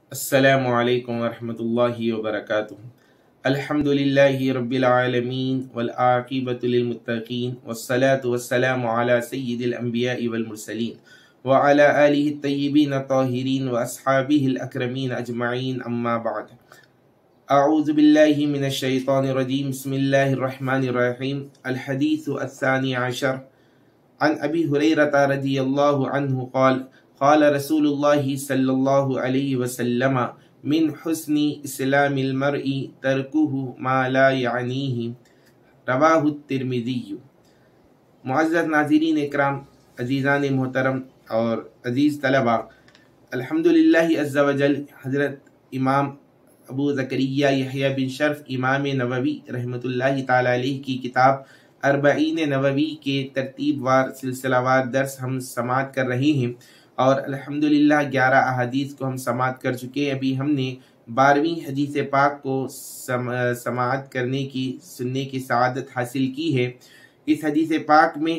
अस्सलामु अलैकुम वरहमतुल्लाहि वबरकातुहू। अल्हम्दुलिल्लाहि रब्बिल आलमीन वल आक़िबतु लिल मुत्तक़ीन वस्सलातु वस्सलामु अला सय्यिदिल अंबियाइ वल मुरसलीन व अला आलिहि तय्यिबीन ताहिरीन व अस्हाबिहिल अकरमीन अजमईन अम्मा बाद। अऊज़ु बिल्लाहि मिनश शैतानिर रजीम। बिस्मिल्लाहिर रहमानिर रहीम। अल हदीसु अस्सानी अशर अन अबी हुरैरता रज़ियल्लाहु अन्हु क़ाल क़ाल रसूलुल्लाहि सल्लल्लाहु अलैहि वसल्लम मिन हुस्नि इस्लामिल मर्इ तर्कुहु मा ला यानीहि रवाहु तिर्मिज़ी। मुअज़्ज़ज़ नाज़रीन इकराम, अज़ीज़ान मोहतरम और अज़ीज़ तलबा, अल्हम्दुलिल्लाह अज़्ज़ा वजल हज़रत इमाम अबू ज़करिया यहया बिन शर्फ इमाम नववी रहमतुल्लाहि ताला अलैहि की किताब अर्बईन नववी के तरतीबवार सिलसिलावार दर्स हम समाअत कर रहे हैं और अल्हम्दुलिल्लाह 11 अहादीस को हम समाअत कर चुके हैं। अभी हमने 12वीं हदीस पाक को समाअत सुनने की सआदत हासिल की है। इस हदीस पाक में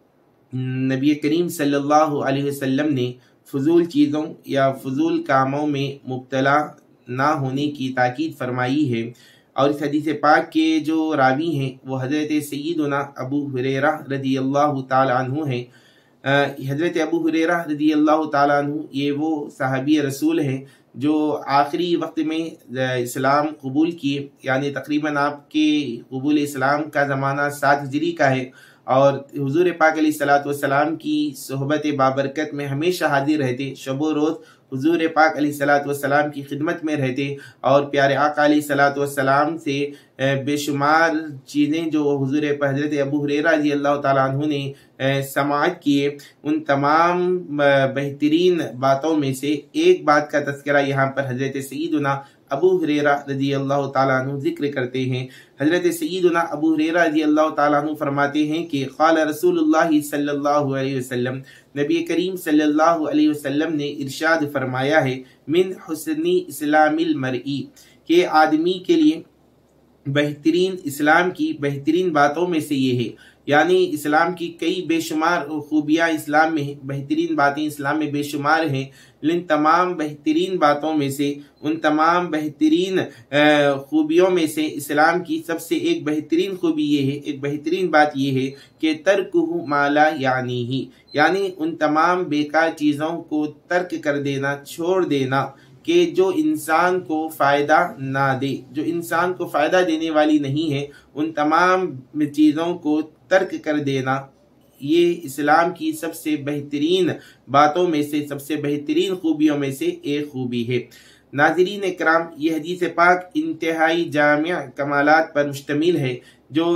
नबी करीम सल्लल्लाहु अलैहि वसल्लम ने फजूल चीज़ों या फजूल कामों में मुब्तला ना होने की ताकीद फरमाई है। और इस हदीस पाक के जो रावी हैं वो हज़रत सय्यदुना अबू हुरैरा रज़ियल्लाहु ताला अन्हु हैं। हज़रत अबू हुरैरा रज़ियल्लाहु ताला अन्हु ये वो सहाबी रसूल हैं जो आखिरी वक्त में इस्लाम कबूल किए, यानी तकरीबन आपके कबूल इस्लाम का ज़माना 7 हिजरी का है और हुज़ूर पाक अलैहिस्सलातु वस्सलाम की सोहबत बाबरकत में हमेशा हाजिर रहते, शबो रोज़ हुज़ूर पाक अलैहिस्सलातु वस्सलाम की खिदमत में रहते और प्यारे आका अलैहिस्सलातु वस्सलाम से बेशुमार चीज़ें जो हुज़ूर हज़रत अबू हुरैरा रज़ियल्लाहु ताला अन्हु ने समाअत किए, उन तमाम बेहतरीन बातों में से एक बात का तज़किरा यहाँ पर हज़रत सय्यदुना अबू हुरैरा रज़ियल्लाहु ताला अन्हु जिक्र करते हैं। हज़रत सय्यदुना अबू हुरैरा रज़ियल्लाहु ताला अन्हु फरमाते हैं कि क़ाल रसूलुल्लाहि सल्लल्लाहु अलैहि वसल्लम, नबी करीम सल्लल्लाहु अलैहि वसल्लम ने इरशाद फरमाया है, मिन हुस्नि इस्लामिल मर्इ, के आदमी के लिए बेहतरीन इस्लाम की बेहतरीन बातों में से ये है, यानी इस्लाम की कई बेशुमार खूबियाँ इस्लाम में, बेहतरीन बातें इस्लाम में बेशुमार हैं। लेकिन तमाम बेहतरीन बातों में से, उन तमाम बेहतरीन खूबियों में से इस्लाम की सबसे एक बेहतरीन खूबी ये है, एक बेहतरीन बात ये है कि तर्कुहु मा ला यानीहि, यानी उन तमाम बेकार चीज़ों को तर्क कर देना, छोड़ देना कि जो इंसान को फ़ायदा ना दे, जो इंसान को फ़ायदा देने वाली नहीं है, उन तमाम चीज़ों को तर्क कर देना, ये इस्लाम की सबसे बेहतरीन बातों में से, सबसे बेहतरीन खूबियों में से एक खूबी है। नाज़रीन इकराम, ये हदीस पाक इंतहाई जामिया कमालात पर मुश्तमिल है जो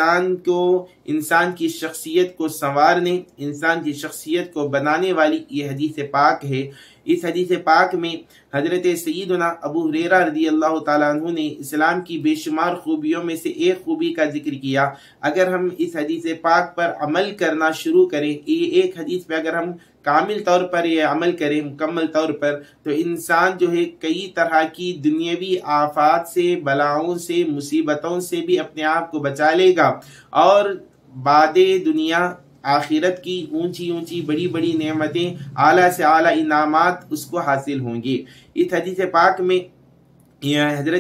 इंसान की शख्सियत को संवारने, इंसान की शख्सियत को बनाने वाली ये हदीस पाक है। इस हदीस पाक में हज़रत सय्यदुना अबू हुरैरा रज़ियल्लाहु ताला अन्हु ने इस्लाम की बेशुमार खूबियों में से एक खूबी का जिक्र किया। अगर हम इस हदीस पाक पर अमल करना शुरू करें, ये एक हदीस पे अगर हम कामिल तौर पर ये अमल करें, मुकम्मल तौर पर, तो इंसान जो है कई तरह की दुनियावी आफात से, बलाओं से, मुसीबतों से भी अपने आप को बचा लेगा और बादे दुनिया आखिरत की ऊंची ऊंची बड़ी बड़ी नेमतें, आला से आला इनामात उसको हासिल होंगे। इस हदीस पाक में हजरत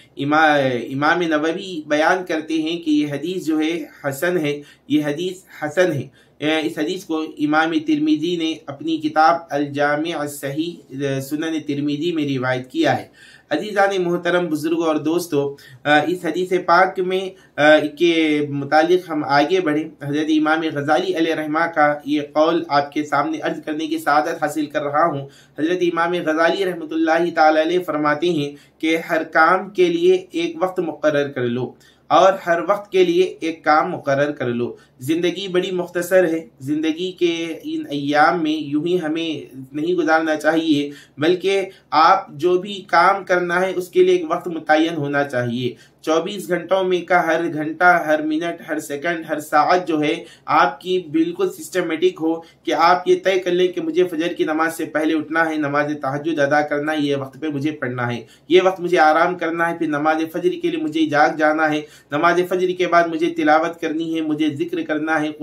इमाम नववी बयान करते हैं कि ये हदीस जो है हसन है, ये हदीस हसन है। इस हदीस को इमाम तिर्मिज़ी ने अपनी किताब अल जामी सही सुनन तिर्मिज़ी में रिवायत किया है। अज़ीज़ान मोहतरम, बुजुर्गों और दोस्तों, इस हदीस पाक में के मुतालिक हम आगे बढ़ें। हज़रत इमाम गज़ाली अलैहि रहमा का ये कौल आपके सामने अर्ज करने की सआदत हासिल कर रहा हूँ। हज़रत इमाम गज़ाली रहमतुल्लाहि ताला अलैहि फरमाते हैं कि हर काम के लिए एक वक्त मुक़र्रर कर लो और हर वक्त के लिए एक काम मुक़र्रर कर लो। ज़िंदगी बड़ी मुख्तसर है, ज़िंदगी के इन अय्याम में यूं ही हमें नहीं गुजारना चाहिए, बल्कि आप जो भी काम करना है उसके लिए एक वक्त मुतय्यन होना चाहिए। 24 घंटों में का हर घंटा, हर मिनट, हर सेकंड, हर साअत जो है आपकी बिल्कुल सिस्टमेटिक हो कि आप ये तय कर लें कि मुझे फजर की नमाज से पहले उठना है, नमाज तहज्जुद अदा करना है, ये वक्त पे मुझे पढ़ना है, ये वक्त मुझे आराम करना है, फिर नमाज फजर के लिए मुझे जाग जाना है, नमाज फजर के बाद मुझे तिलावत करनी है, मुझे जिक्र करना है,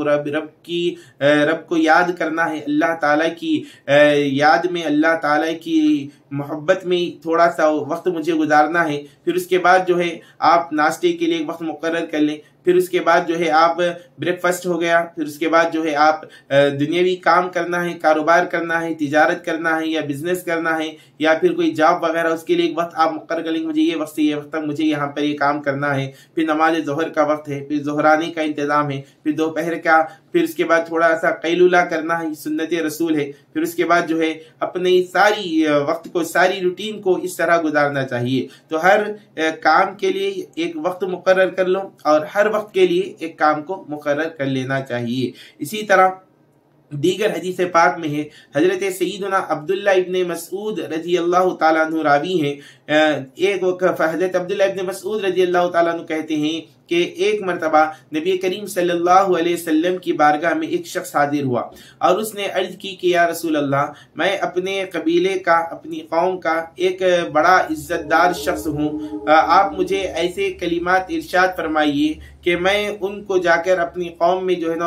रब को याद करना है, अल्लाह ताला की याद में, अल्लाह ताला की محبت میں تھوڑا سا وقت مجھے گزارنا ہے، پھر اس کے بعد جو ہے آپ ناشتے کے لیے ایک وقت مقرر کر لیں، پھر اس کے بعد جو ہے آپ بریک فاسٹ ہو گیا، پھر اس کے بعد جو ہے آپ دنیاوی کام کرنا ہے، کاروبار کرنا ہے، تجارت کرنا ہے یا بزنس کرنا ہے یا پھر کوئی جاب وغیرہ، اس کے لیے ایک وقت آپ مقرر کر لیں، مجھے یہ وقت سے یہ وقت تک مجھے یہاں پر یہ کام کرنا ہے، پھر نماز ظہر کا وقت ہے، پھر ظہرانے کا انتظام ہے، پھر دوپہر کا، پھر اس کے بعد تھوڑا سا قیلولہ کرنا ہے، سنت رسول ہے، پھر اس کے بعد جو ہے اپنی ساری وقت کو، ساری روٹین کو اس طرح گزارنا چاہیے۔ تو ہر کام کے لیے ایک وقت مقرر کر لو اور ہر وقت کے لیے ایک کام کو مقرر کر لینا چاہیے۔ اسی طرح دیگر حدیث پاک میں ہے، حضرت سیدنا عبداللہ ابن مسعود رضی اللہ تعالیٰ عنہ راوی ہیں، ایک حضرت عبداللہ ابن مسعود رضی اللہ تعالیٰ عنہ کہتے ہیں کہ ایک مرتبہ نبی کریم صلی اللہ علیہ وسلم کی بارگاہ میں ایک شخص حاضر ہوا اور اس نے عرض کی کہ یا رسول اللہ، میں اپنے قبیلے کا، اپنی قوم کا ایک بڑا عزت دار شخص ہوں، آپ مجھے ایسے کلمات ارشاد فرمائیے کہ میں ان کو جا کر اپنی قوم میں جو ہے نا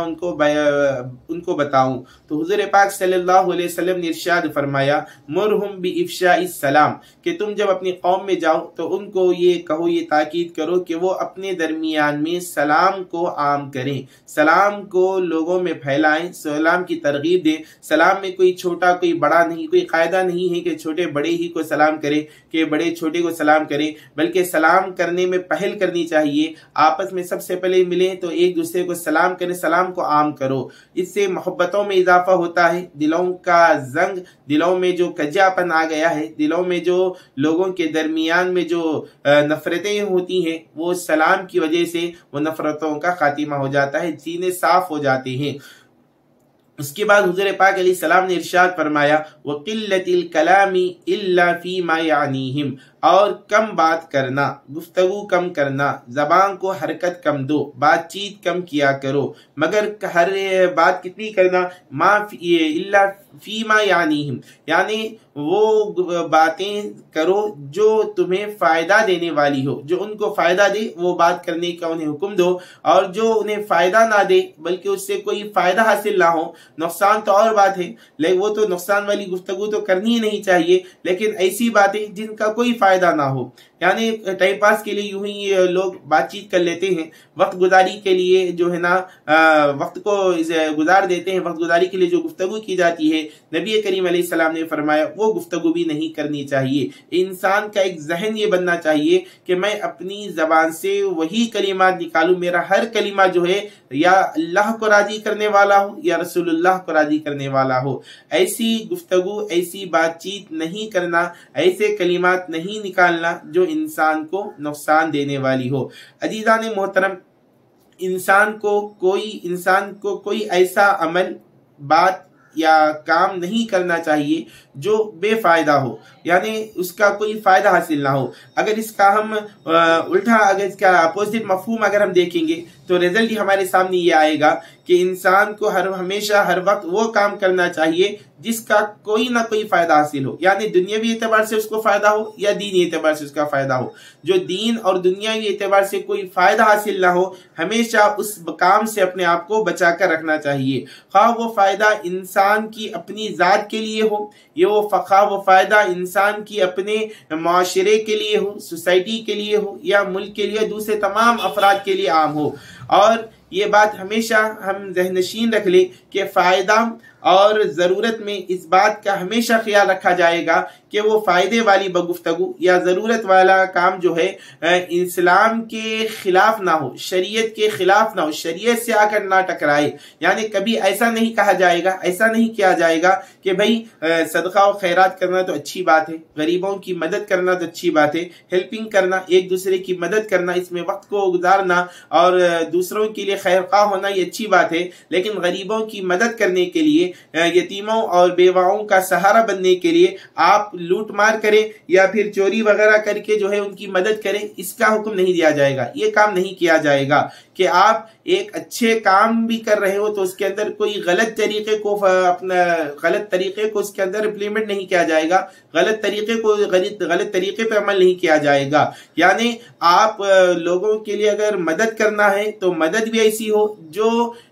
ان کو بتاؤں۔ تو حضور پاک صلی اللہ علیہ وسلم نے ارشاد فرمایا، مرہم بافشاء السلام، کہ تم جب اپنی قوم میں جاؤ تو ان کو یہ کہو، یہ تاکید کرو کہ وہ اپنے درمیان میں سلام کو عام کریں، سلام کو لوگوں میں پھیلائیں، سلام کی ترغیب دیں۔ سلام میں کوئی چھوٹا کوئی بڑا نہیں، کوئی قاعدہ نہیں ہے کہ چھوٹے بڑے ہی کو سلام کرے، کہ بڑے چھوٹے کو سلام کرے، بلکہ سلام کرنے میں پہل کرنی چاہیے۔ آپس میں سب سے پہلے ملیں تو ایک دوسرے کو سلام کریں، سلام کو عام کرو، اس سے محبتوں میں اضافہ ہوتا ہے۔ دلوں کا زنگ، دلوں میں جو کجا پن آ گیا ہے، دلوں میں جو لوگوں کے درمیان میں جو نفرتیں ہوتی ہیں، وہ سلام کی وجہ سے وہ نفرتوں کا خاتمہ ہو جاتا ہے، سینے صاف ہو جاتے ہیں۔ اس کے بعد حضور پاک علیہ السلام نے ارشاد فرمایا، وَقِلَّةِ الْكَلَامِ إِلَّا فِي مَا يَعْنِيهِمْ، اور کم بات کرنا، گفتگو کم کرنا، زبان کو حرکت کم دو، بات چیت کم کیا کرو، مگر ہر بات کتنی کرنا، الا فی ما یعنیہم، یعنی وہ باتیں کرو جو تمہیں فائدہ دینے والی ہو، جو ان کو فائدہ دے وہ بات کرنے کا انہیں حکم دو، اور جو انہیں فائدہ نہ دے بلکہ اس سے کوئی فائدہ حاصل نہ ہو، نقصان تو اور بات ہے، لیکن وہ تو نقصان والی گفتگو تو کرنی ہی نہیں چاہیے، لیکن ایسی باتیں جن کا کوئی فائدہ نہ ہو، یعنی ٹائم پاس کے لیے یوں ہی لوگ بات چیت کر لیتے ہیں، وقت گزاری کے لیے جو ہے نا وقت کو گزار دیتے ہیں، وقت گزاری کے لیے جو گفتگو کی جاتی ہے، نبی کریم علیہ السلام نے فرمایا وہ گفتگو بھی نہیں کرنی چاہیے۔ انسان کا ایک ذہن یہ بننا چاہیے کہ میں اپنی زبان سے وہی کلمات نکالوں، میرا ہر کلمہ جو ہے یا اللہ کو راضی کرنے والا ہو یا رسول اللہ کو راضی کرنے والا ہو۔ ایسی گفتگو، ایسی بات چیت نہیں کرنا، ایسے کلمات نہیں نکالنا جو انسان کو نقصان دینے والی ہو۔ عزیزان محترم، انسان کو کوئی ایسا عمل، بات یا کام نہیں کرنا چاہیے جو بے فائدہ ہو، یعنی اس کا کوئی فائدہ حاصل نہ ہو۔ اگر اس کا ہم الٹا، اگر اس کا اپوزٹ مفہوم اگر ہم دیکھیں گے تو رزلٹ ہی ہمارے سامنے یہ آئے گا کہ انسان کو ہمیشہ ہر وقت وہ کام کرنا چاہیے جس کا کوئی نہ کوئی فائدہ حاصل ہو، یعنی دنیاوی اعتبار سے اس کو فائدہ ہو یا دینی اعتبار سے اس کا فائدہ ہو۔ جو دین اور دنیاوی اعتبار سے کوئی فائدہ حاصل نہ ہو، ہمیشہ اس کام سے اپنے آپ کو بچا کر رکھنا چاہیے، خواہ وہ فائدہ انسان کی اپنی ذات کے لیے ہو، خواہ وہ فائدہ انسان کی اپنے معاشرے کے لیے ہو، سوسائٹی کے لیے ہو، یا ملک کے لیے، دوسرے تمام افراد کے لیے عام ہو۔ اور یہ بات ہمیشہ ہم ذہن نشین رکھ لیں کہ فائدہ اور ضرورت میں اس بات کا ہمیشہ خیال رکھا جائے گا کہ وہ فائدے والی گفتگو یا ضرورت والا کام جو ہے اسلام کے خلاف نہ ہو، شریعت کے خلاف نہ ہو، شریعت سے آ کر نہ ٹکرائے۔ یعنی کبھی ایسا نہیں کہا جائے گا، ایسا نہیں کیا جائے گا کہ بھئی صدقہ و خیرات کرنا تو اچھی بات ہے، غریبوں کی مدد کرنا تو اچھی بات ہے، ہیلپنگ کرنا، ایک دوسرے کی مدد کرنا، اس میں وقت کو گزارنا اور دوسروں کے لیے خیر خواہ ہونا یہ اچھی بات ہے، لیکن غریبوں کی مدد کرنے کے لیے، یتیموں اور بیواؤں کا سہارا بننے کے لیے آپ لوٹ مار کریں یا پھر چوری وغیرہ کر کے جو ہے ان کی مدد کریں، اس کا حکم نہیں دیا جائے گا، یہ کام نہیں کیا جائے گا، کہ آپ ایک اچھے کام بھی کر رہے ہو تو اس کے اندر کوئی غلط طریقے کو اس کے اندر امپلیمنٹ نہیں کیا جائے گا، غلط طریقے پہ عمل نہیں کیا جائے گا. یعنی آپ لوگوں کے لیے اگر مدد کرنا ہے تو مدد بھی ایسی ہو جو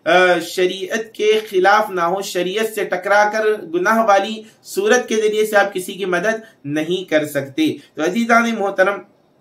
شریعت کے خلاف نہ ہو، شریعت سے ٹکرا کر گناہ والی صورت کے ذریعے سے آپ کسی کی مدد نہیں کر سکتے. تو عزیزان محترم،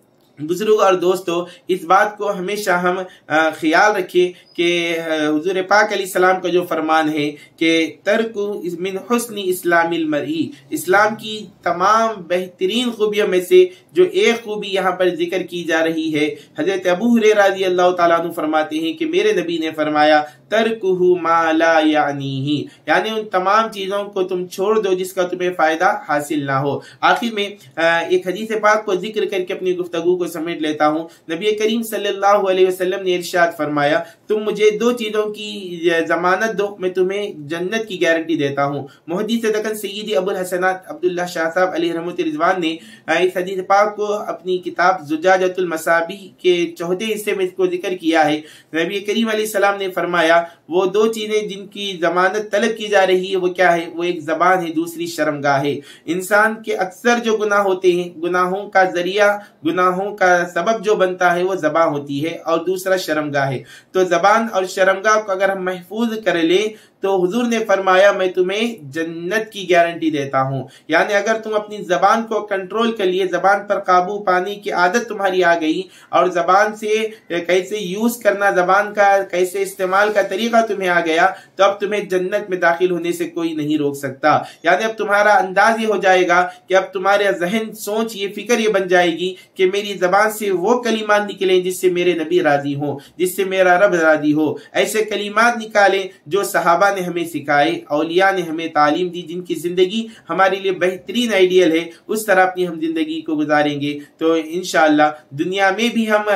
بزرگ اور دوستو، اس بات کو ہمیشہ ہم خیال رکھیں کہ حضور پاک علیہ السلام کا جو فرمان ہے کہ ترک من حسن اسلام المرئی، اسلام کی تمام بہترین خوبیوں میں سے جو ایک خوبی یہاں پر ذکر کی جا رہی ہے، حضرت ابو ہریرہ رضی اللہ تعالیٰ عنہ فرماتے ہیں کہ میرے نبی نے فرمایا ترکہ ما لا یعنیہ، یعنی ان تمام چیزوں کو تم چھوڑ دو جس کا تمہیں فائدہ حاصل نہ ہو. آخر میں ایک حدیث پاک کو ذکر کر کے اپنی گفتگو کو سمیٹ لیتا ہوں. نبی کریم صلی اللہ علیہ وسلم نے ارشاد فرمایا تم مجھے دو چیزوں کی ضمانت دو، میں تمہیں جنت کی گارنٹی دیتا ہوں. محدث دکن سیدی ابو الحسنات عبداللہ شاہ صاحب علیہ رحمۃ رضوان نے اس حدیث پاک کو اپنی کتاب زجاجۃ المصابیح کے 4 حصے میں اس کو ذکر کیا ہے. نبی کریم علیہ السلام نے فرمایا وہ دو چیزیں جن کی ضمانت طلب کی جا رہی ہے وہ کیا ہے؟ وہ ایک زبان ہے، دوسری شرمگاہ ہے. انسان کے اکثر جو گناہ ہوتے ہیں، گناہوں کا ذریعہ، گناہوں کا سبب جو بنتا ہے وہ زبان ہوتی ہے، اور دوسرا شرمگاہ ہے. تو زبان اور شرمگاہ کو اگر ہم محفوظ کر لیں تو حضور نے فرمایا میں تمہیں جنت کی گارنٹی دیتا ہوں. یعنی اگر تم اپنی زبان کو کنٹرول کر لیے، زبان پر قابو پانے کی عادت تمہاری آ گئی، اور زبان سے کیسے یوز کرنا، زبان کا کیسے استعمال کا طریقہ تمہیں آ گیا، تو اب تمہیں جنت میں داخل ہونے سے کوئی نہیں روک سکتا. یعنی اب تمہارا انداز یہ ہو جائے گا کہ اب تمہارے ذہن، سوچ، یہ فکر یہ بن جائے گی کہ میری زبان سے وہ کلمات نکلیں جس سے میرے نبی راضی ہوں، جس سے میرا رب راضی ہو. ایسے کلمات نکالیں جو صحابہ نے ہمیں سکھائے، اولیاء نے ہمیں تعلیم دی، جن کی زندگی ہمارے لیے بہترین آئیڈیل ہے، اس طرح اپنی ہم زندگی کو گزاریں گے تو انشاءاللہ دنیا میں بھی ہم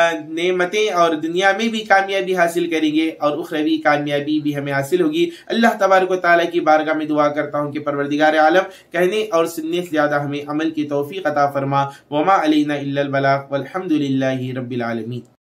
نعمتیں اور دنیا میں بھی کامیابی حاصل کریں گے، اور اخروی کامیابی بھی ہمیں حاصل ہوگی. اللہ تبارک و تعالیٰ کی بارگاہ میں دعا کرتا ہوں کہ پروردگار عالم کہنے اور سننے سے زیادہ ہمیں عمل کی توفیق عطا فرما. وما علینا الا البلاغ والحمد للہ رب العالمین.